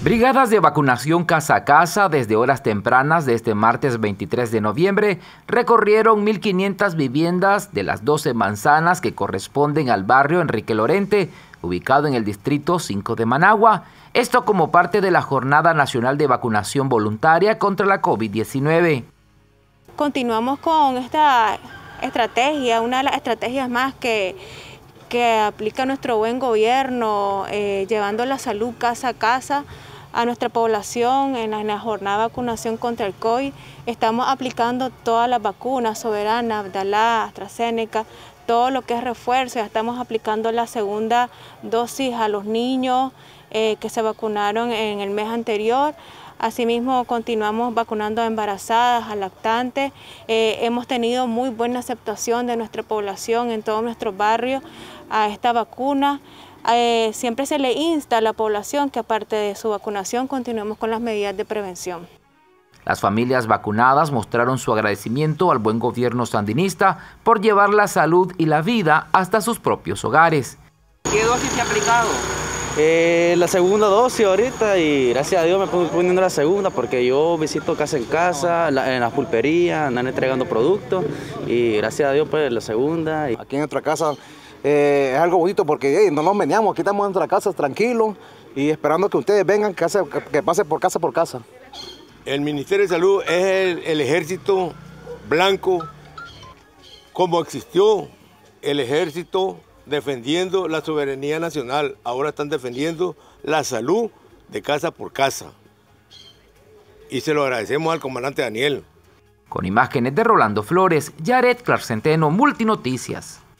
Brigadas de vacunación casa a casa desde horas tempranas de este martes 23 de noviembre recorrieron 1.500 viviendas de las 12 manzanas que corresponden al barrio Enrique Lorente, ubicado en el distrito 5 de Managua. Esto como parte de la Jornada Nacional de Vacunación Voluntaria contra la COVID-19. Continuamos con esta estrategia, una de las estrategias más que aplica nuestro buen gobierno, llevando la salud casa a casa a nuestra población. En la jornada de vacunación contra el COVID estamos aplicando todas las vacunas, Soberana, Abdalá, AstraZeneca, todo lo que es refuerzo. Ya estamos aplicando la segunda dosis a los niños que se vacunaron en el mes anterior. Asimismo, continuamos vacunando a embarazadas, a lactantes. Hemos tenido muy buena aceptación de nuestra población en todos nuestros barrios a esta vacuna. Siempre se le insta a la población que aparte de su vacunación continuemos con las medidas de prevención. Las familias vacunadas mostraron su agradecimiento al buen gobierno sandinista por llevar la salud y la vida hasta sus propios hogares. ¿Qué dosis se ha aplicado? La segunda dosis ahorita, y gracias a Dios me estoy poniendo la segunda porque yo visito casa en casa, en las pulperías, andan entregando productos y gracias a Dios pues la segunda. Aquí en nuestra casa es algo bonito porque no nos meneamos, aquí estamos en nuestra casa tranquilos y esperando que ustedes vengan, que pase por casa por casa. El Ministerio de Salud es el ejército blanco, como existió el ejército defendiendo la soberanía nacional, ahora están defendiendo la salud de casa por casa. Y se lo agradecemos al comandante Daniel. Con imágenes de Rolando Flores, Yaret Clark Centeno, Multinoticias.